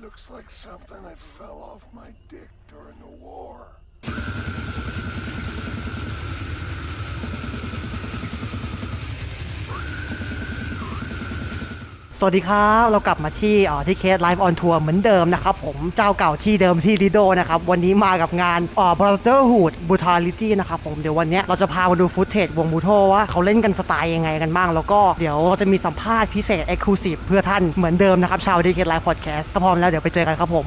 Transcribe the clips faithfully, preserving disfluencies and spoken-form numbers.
looks like something that fell off my dick during the war. สวัสดีครับเรากลับมาที่อ่อที่เคสไลฟ์ออนทัวร์เหมือนเดิมนะครับผมเจ้าเก่าที่เดิมที่ลิโดนะครับวันนี้มากับงานอ่อ Brotherhood Brutality นะครับผมเดี๋ยววันนี้เราจะพามาดูฟุตเทจวงบูโทว่าเขาเล่นกันสไตล์ยังไงกันบ้างแล้วก็เดี๋ยวเราจะมีสัมภาษณ์พิเศษ Exclusive เพื่อท่านเหมือนเดิมนะครับชาวที่เคสไลฟ์พอดแคสต์ถ้าพร้อมแล้วเดี๋ยวไปเจอกันครับผม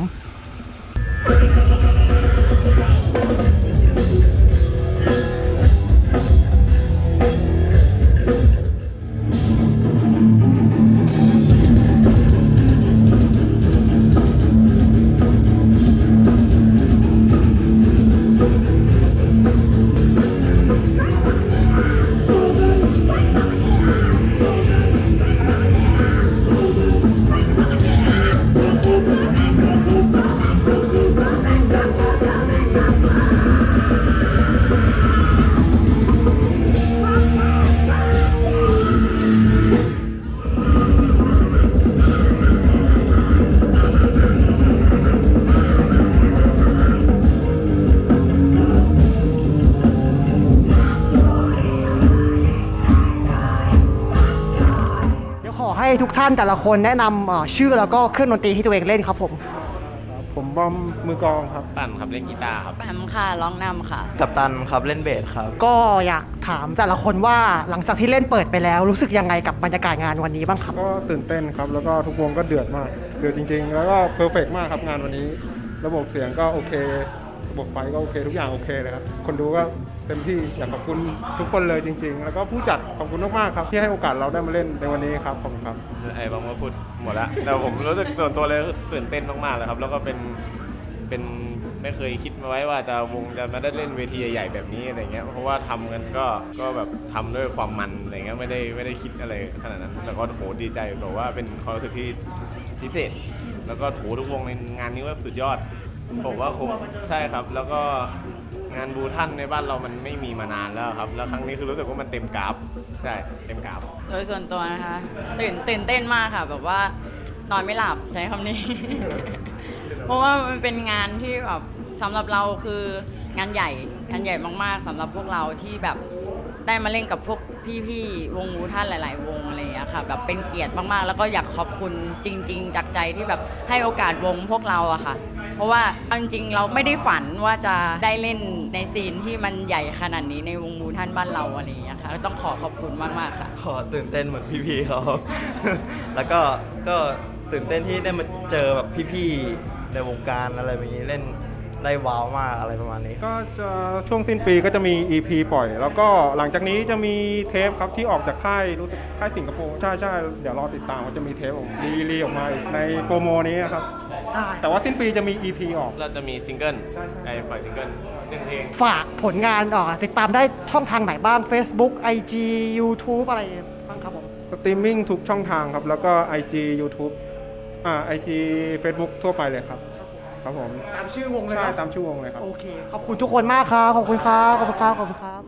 ให้ทุกท่านแต่ละคนแนะนำชื่อแล้วก็เครื่องดนตรีที่ตัวเองเล่นครับผมผมบอมมือกลองครับปั่นครับเล่นกีตาร์ครับแปมค่ะร้องนำค่ะกัปตันครับเล่นเบสครับก็อยากถามแต่ละคนว่าหลังจากที่เล่นเปิดไปแล้วรู้สึกยังไงกับบรรยากาศงานวันนี้บ้างครับก็ตื่นเต้นครับแล้วก็ทุกวงก็เดือดมากเดือดจริงๆแล้วก็เพอร์เฟกต์มากครับงานวันนี้ระบบเสียงก็โอเคระบบไฟก็โอเคทุกอย่างโอเคเลยครับคนดูก็เต็มที่อยากขอบคุณทุกคนเลยจริงๆแล้วก็ผู้จัดขอบคุณมากๆครับที่ให้โอกาสเราได้มาเล่นในวันนี้ครับขอบคุณครับไอ้บางก็พูดหมดแล้วแต่ผมรู้สึกส่วนตัวเลยตื่นเต้นมากๆเลยครับแล้วก็เป็นเป็นไม่เคยคิดมาไว้ว่าจะวงจะมาได้เล่นเวทีใหญ่ๆแบบนี้อะไรเงี้ยเพราะว่าทำกันก็ก็แบบทำด้วยความมันอะไรเงี้ยไม่ได้ไม่ได้คิดอะไรขนาดนั้นแต่ก็โหดีใจบอกว่าเป็นความรู้สึกที่พิเศษแล้วก็โหทุกวงในงานนี้ว่าสุดยอดผมว่าคุ้มใช่ครับแล้วก็งานบูทันในบ้านเรามันไม่มีมานานแล้วครับแล้วครั้งนี้คือรู้สึกว่ามันเต็มกราฟใช่เต็มกราฟโดยส่วนตัวนะคะตื่นตื่นเต้นมากค่ะแบบว่านอนไม่หลับใช้คำนี้ เพราะว่ามันเป็นงานที่แบบสำหรับเราคืองานใหญ่งานใหญ่มากๆสำหรับพวกเราที่แบบได้มาเล่นกับพวกพี่ๆวงบูทันหลายๆวงอะไรอย่างเงี้ยค่ะแบบเป็นเกียรติมากๆแล้วก็อยากขอบคุณจริงๆจากใจที่แบบให้โอกาสวงพวกเราอะค่ะเพราะว่าจริงๆเราไม่ได้ฝันว่าจะได้เล่นในซีนที่มันใหญ่ขนาดนี้ในวงบูทันบ้านเราอะไรอย่างเงี้ยค่ะต้องขอขอบคุณมากๆค่ะขอตื่นเต้นเหมือนพี่ๆเขา แล้วก็ก็ตื่นเต้นที่ได้มาเจอแบบพี่ๆในวงการอะไรแบบนี้เล่นได้ว้าวมากอะไรประมาณนี้ก็จะช่วงสิ้นปีก็จะมี อี พี ปล่อยแล้วก็หลังจากนี้จะมีเทปครับที่ออกจากค่ายรู้สึกค่ายสิงคโปร์ใช่ใช่เดี๋ยวรอติดตามว่าจะมีเทปออกรีรีออกมาในโปรโมนี้ครับแต่ว่าสิ้นปีจะมี อี พี ออกเราจะมีซิงเกิลใช่ใช่ปล่อยซิงเกิลหนึ่งเพลงฝากผลงานออกติดตามได้ช่องทางไหนบ้าง Facebook ไอ จี YouTube อะไรบ้างครับผมสตรีมมิ่งทุกช่องทางครับแล้วก็ ไอ จี YouTube อ่า ไอ จี Facebook ทั่วไปเลยครับครับผมตามชื่อวงเลยใช่ตามชื่อวงเลยครับโอเคขอบคุณทุกคนมากครับขอบคุณครับขอบคุณครับขอบคุณครับ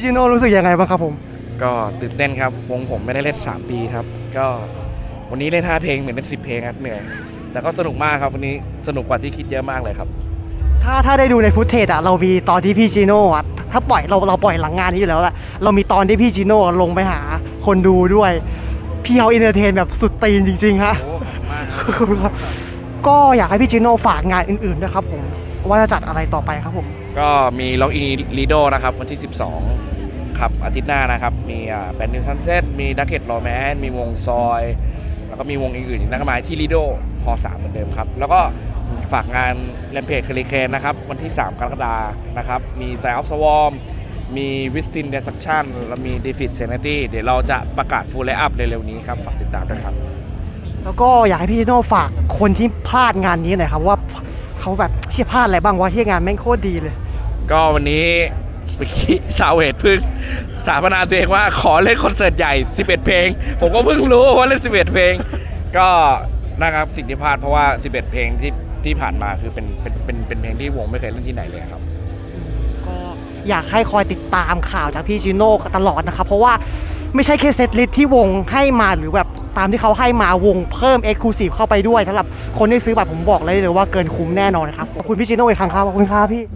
ชิโน่รู้สึกยังไงบ้างครับผมก็ตื่นเต้นครับวงผมไม่ได้เล่นสามปีครับก็วันนี้เล่นห้าเพลงเหมือนเล่นสิบเพลงครับเหนื่อยแต่ก็สนุกมากครับวันนี้สนุกกว่าที่คิดเยอะมากเลยครับถ้าถ้าได้ดูในฟุตเทจอะเรามีตอนที่พี่ชิโน่อะถ้าปล่อยเราเราปล่อยหลังงานนี้อยู่แล้วแหละเรามีตอนที่พี่ชิโน่ลงไปหาคนดูด้วยพี่เขาอินเตอร์เทนแบบสุดตีนจริงๆฮะก็อยากให้พี่ชิโน่ฝากงานอื่นๆด้วยครับผมว่าจะจัดอะไรต่อไปครับผมก็มีล็อกอินลีโดนะครับวันที่สิบสองครับอาทิตย์หน้านะครับมีแบนด์นิวซันเซ็ตมีดักเก็ตโรแมนมีวงซอยแล้วก็มีวงอื่นๆอีกมากมายที่ลีโดพอสามเหมือนเดิมครับแล้วก็ฝากงานแรมเพจเคลิเคนนะครับวันที่สามกรกฎาคมนะครับมีไซออฟสวอมมีวิสตินเดซักชั่นแล้วมีดีฟิตเซนตี้เดี๋ยวเราจะประกาศฟูลไลน์อัพเร็วๆนี้ครับฝากติดตามด้วยครับแล้วก็อยากให้พี่ชิโน่ฝากคนที่พลาดงานนี้หน่อยครับว่าเขาแบบเชี่ยพลาดอะไรบ้างวะที่งานแม่งโคตรดีเลยก็วันนี้เมื่อกี้ซาวเวทเพิ่งสาธารณาตัวเองว่าขอเล่นคอนเสิร์ตใหญ่สิบเอ็ดเพลงผมก็เพิ่งรู้ว่าเล่นสิบเอ็ดเพลงก็นะครับสิ่งที่พลาดเพราะว่าสิบเอ็ดเพลงที่ที่ผ่านมาคือเป็นเป็นเป็นเป็นเพลงที่วงไม่เคยเล่นที่ไหนเลยครับก็อยากให้คอยติดตามข่าวจากพี่ชิโน่ตลอดนะครับเพราะว่าไม่ใช่แค่เซตลิสต์ที่วงให้มาหรือแบบตามที่เขาให้มาวงเพิ่ม Exclusive เข้าไปด้วยสำหรับคนที่ซื้อบัตรผมบอกเลยเลยว่าเกินคุ้มแน่นอนครับขอบคุณพี่ชิโน่อีกครั้งครับขอบคุณครับพี่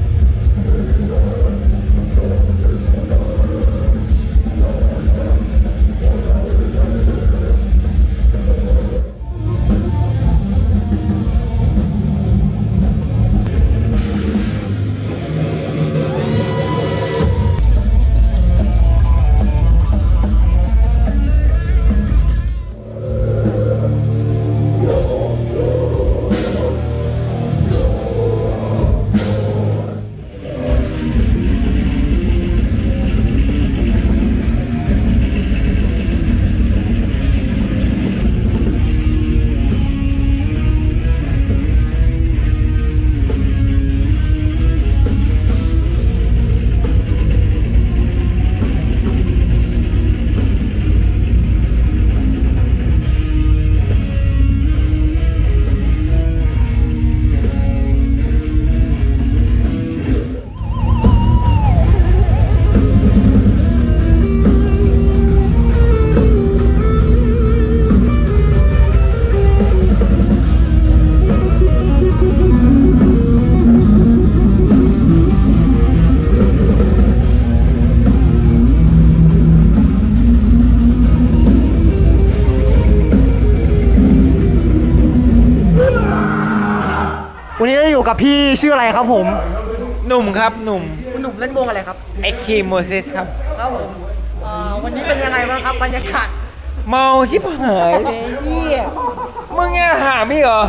วันนี้เราอยู่กับพี่ชื่ออะไรครับผมหนุ่มครับหนุ่มหนุ่มเล่นวงอะไรครับเอ็กคีโมซิสครับครับผมวันนี้เป็นยังไงบ้างครับบรรยากาศเมาชิบหายเลยเหี้ยมึงยังหาพี่เหรอ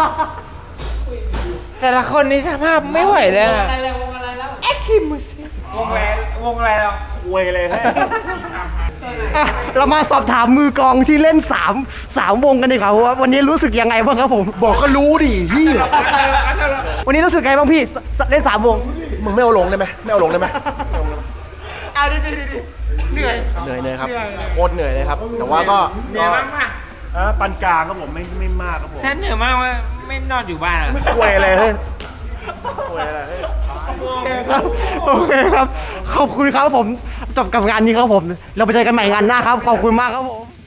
แต่ละคนนี้สภาพไม่ไหวแล้ววงอะไรแล้ววงอะไรแล้วเอ็กคีโมซิสวงอะไรวงอะไรแล้วคุยเลยฮะเรามาสอบถามมือกองที่เล่นสามสามวงกันดีกว่าว่าวันนี้รู้สึกยังไงบ้างครับผมบอกก็รู้ดิพี่วันนี้รู้สึกไงบ้างพี่เล่นสามวงมึงไม่เอาลงได้ไหมไม่เอาลงได้ไหมเอาดิดิดิเหนื่อยเหนื่อยเลยครับโคตรเหนื่อยเลยครับแต่ว่าก็เหนื่อยมากมากปานกลางครับผมไม่ไม่มากครับผมถ้าเหนื่อยมากว่าไม่นอนอยู่บ้านไม่คุยอะไรเฮ้ยคุยอะไรเฮ้ยโอเคครับขอบคุณครับผมจบกับงานนี้ครับผมเราไปเจอกันใหม่งานหน้าครับขอบคุณมากครับผม